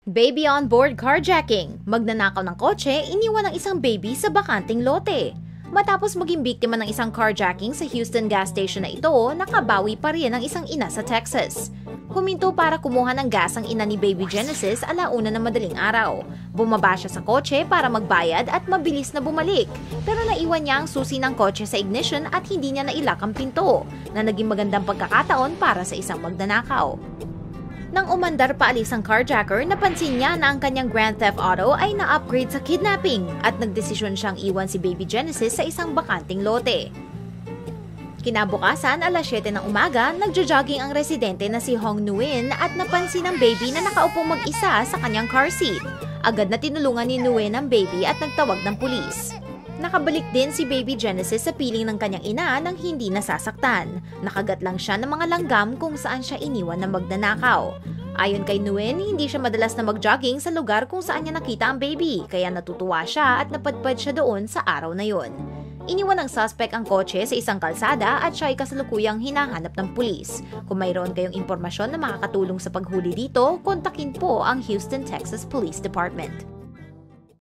Baby on board carjacking. Magnanakaw ng kotse, iniwan ng isang baby sa bakanting lote. Matapos maging biktima ng isang carjacking sa Houston gas station na ito, nakabawi pa rin ang isang ina sa Texas. Huminto para kumuha ng gas ang ina ni Baby Genesis alauna ng madaling araw. Bumaba siya sa kotse para magbayad at mabilis na bumalik. Pero naiwan niya ang susi ng kotse sa ignition at hindi niya nailak ang pinto, na naging magandang pagkakataon para sa isang magnanakaw. Nang umandar paalis ang carjacker, napansin niya na ang kanyang Grand Theft Auto ay na-upgrade sa kidnapping at nagdesisyon siyang iwan si Baby Genesis sa isang bakanting lote. Kinabukasan, alas 7 ng umaga, nagjo-jogging ang residente na si Hong Nguyen at napansin ng baby na nakaupo mag-isa sa kanyang car seat. Agad na tinulungan ni Nguyen ang baby at nagtawag ng pulis. Nakabalik din si Baby Genesis sa piling ng kanyang ina nang hindi nasasaktan. Nakagat lang siya ng mga langgam kung saan siya iniwan na magnanakaw. Ayon kay Nguyen, hindi siya madalas na mag-jogging sa lugar kung saan niya nakita ang baby, kaya natutuwa siya at napadpad siya doon sa araw na yon. Iniwan ng suspect ang kotse sa isang kalsada at siya ay kasalukuyang hinahanap ng pulis. Kung mayroon kayong impormasyon na makakatulong sa paghuli dito, kontakin po ang Houston, Texas Police Department.